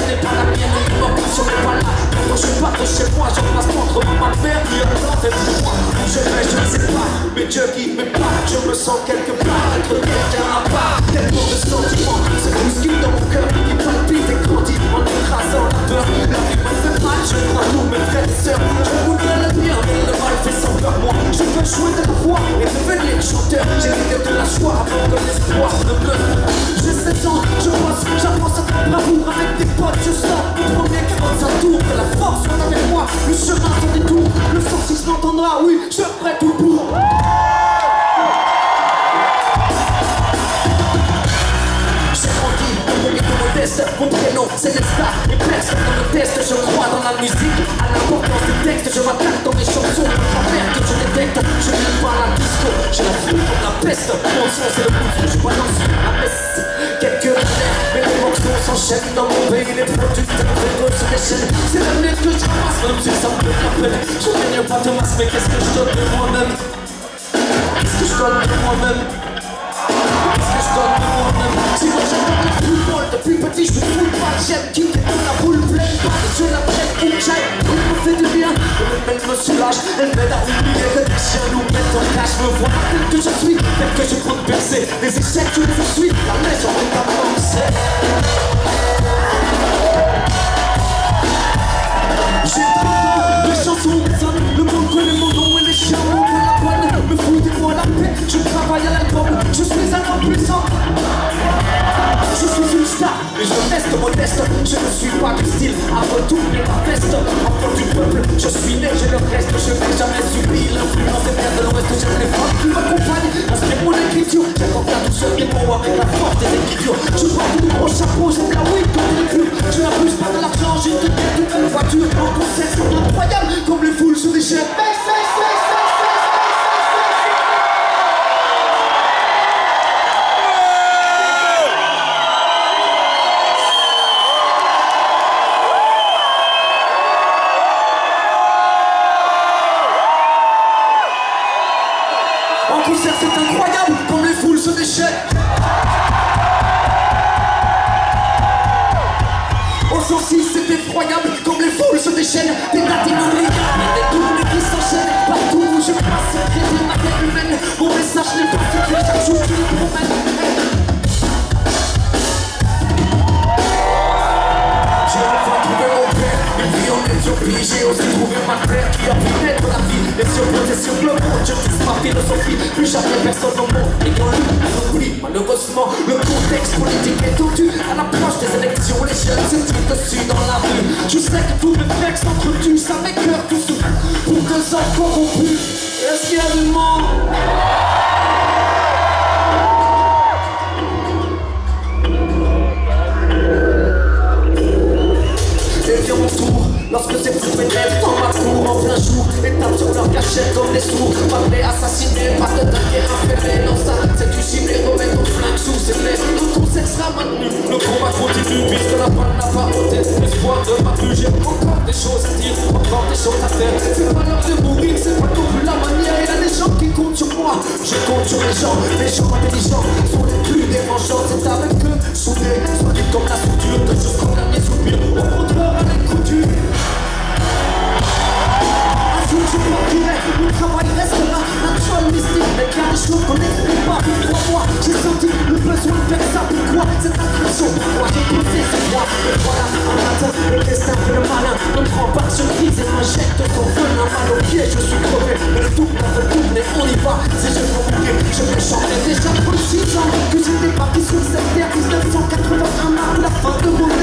n'est pas la mienne, on m'a plus sur mes balades. Quand je pars de chez moi, j'en passe contre ma mère qui attend des moi. Où je vais, je ne sais pas, mais Dieu qui me parle. Je me sens quelque part, être quelqu'un à part. Tellement de sentiments, ce bouscule dans mon cœur qui palpite et grandit en écrasant la peur. La vie me fait mal, je crois tous mes frères et sœurs. Je voudrais le bien, mais le mal fait sans peur moi. Je veux jouer de la voix et devenir chanteur. J'ai l'idée de la joie avant que l'espoir ne meure. J'ai 16 ans, j'avance à ta bravoure avec des potes. Je sors mon premier 45 tours. Que la force soit avec moi, le chemin sans détour. Le sorcier m'entendra, oui, je ferai tout pour. Mon prénom c'est Nesta et personne ne me teste. Je crois dans la musique, à l'importance des textes. Je m'attaque dans mes chansons, la merde que je détecte. Je n'aime pas la disco, j'ai la foule comme la peste. Mon son c'est le coup, je balance la messe. Quelques années, mais les morceaux s'enchaînent dans mon pays. Les producteurs de se déchaînent. C'est la mienne que je passe, même si ça me fait la peine. Je gagne pas de masse, mais qu'est-ce que je donne de moi-même? Qu'est-ce que je donne de moi-même? Qu'est-ce que je donne de moi-même? Si moi j'aime le football, depuis petit je me fous pas. J'aime kicker dans la boule pleine, pas de je la prenne où j'aille. Il me fait du bien, elle me soulage. Elle m'aide à oublier que les chiens nous mettent en cage. Me vois tel que je suis, tel que je compte percer. Les échecs je les suis, la maison on va penser. J'ai 30 ans, les chansons résonnent. Le monde connaît mon nom et les chiens montent à la bonne. Me foutez-moi la paix, je travaille à l'album. Je suis un homme puissant. Je suis une star, mais je reste modeste. Je ne suis pas du style à retourner ma veste. Enfant du peuple, je suis né, je le reste. Je n'ai jamais subi l'influence des terres de l'Ouest. J'aime les femmes qui m'accompagnent, inspire mon écriture. J'accorde la douceur des mots avec la force des écritures. Je porte de gros chapeaux, j'aime la weed comme les purs. Je n'abuse pas de l'argent, j'ai une tête de belle voiture. Mon concert sont incroyables, comme les foules se déchaînent. En concert c'est incroyable, comme les foules se déchaînent. Au 106 c'est effroyable, comme les foules se déchaînent. Des dates inoubliables, des doubles qui s'enchaînent. Partout où je passe, créer ma tête humaine. Mon message n'est pas secret, chaque jour tu le promènes. J'ai enfin trouvé mon père, une vie en Éthiopie. J'ai aussi trouvé ma terre qui a pu naître la vie. Les surposés sur le monde, je touche ma philosophie. Plus jamais personne au monde ayant lu, on oublie. Malheureusement, le contexte politique est tendu. À l'approche des élections, les jeunes se tirent dessus dans la rue. Je sais que tous mes frères s'entretuent, ça m'écœure tout sous. Pour 2 ans corrompus, est-ce qu'il y a du monde? Et vient mon tour, lorsque ces fous pénètrent dans ma cour en plein jour et tapent sur leur cachette comme des sourds. Parler, assassiner, pas de dingue infernal. Non ça, c'est du gilet, remets ton flingue sous ses lèvres. Tout ton sexe sera maintenu, le combat continue puisque la balle n'a pas ôté l'espoir de ma pluie. J'ai encore des choses à dire, encore des choses à faire. C'est pas l'heure de mourir, c'est pas non plus la manière. Il y a des gens qui comptent sur moi, je compte sur les gens intelligents sont les plus dérangeants. C'est avec eux, soudés, solides comme la soudure, de jusqu'au dernier soupir. Au contraire, à l'écouture. Je partirai, mon travail restera naturel, mystique, mais qu'il y a des choses qu'on n'explique pas. Crois-moi, j'ai senti le besoin de faire ça. Pourquoi cette incursion? Pourquoi j'ai posé ce droit? Et voilà, un matin, le destin fait le malin. On me prend par surprise et m'injecte son venin mal au pied. Je suis crevé, mais le double a fait tourner, on y va. Si je veux mourir, je vais chanter déjà 36 ans que j'étais parti sur cette terre. 1981, à la fin de mon